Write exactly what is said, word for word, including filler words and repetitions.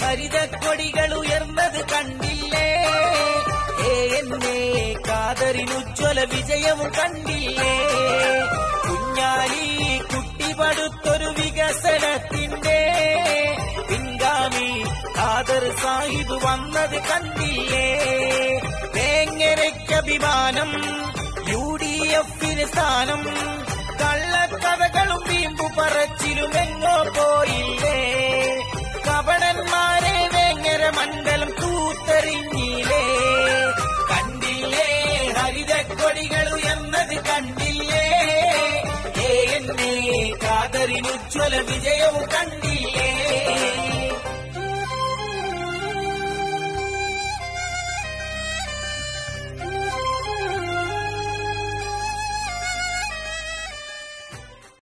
ഹരിതക്കൊടികൾ ഉയർന്നത് കണ്ടില്ലേ? A N A ഖാദറിനുജ്വല വിജയവും കണ്ടില്ലേ? കുഞ്ഞാലി കുട്ടി പടുത്തൊരു വികസനത്തിന്റെ പിൻഗാമി ഖാദർ സാഹിബ് വന്നത് കണ്ടില്ലേ? വേങ്ങരയ്ക്കഭിമാനം, യു ഡി എഫിന് സ്ഥാനം, കള്ളക്കഥകളും വീമ്പു പറച്ചിലുമെങ്ങോ പോയില്ലേ? കപടന്മാരെ വേങ്ങര മണ്ഡലം തൂത്തെറിഞ്ഞില്ലേ? കണ്ടില്ലേ ഹരിതക്കൊടികൾ ഉയർന്നത് കണ്ടില്ലേ? എ എൻ എ ഖാദറിനുജ്വല വിജയവും കണ്ടില്ലേ?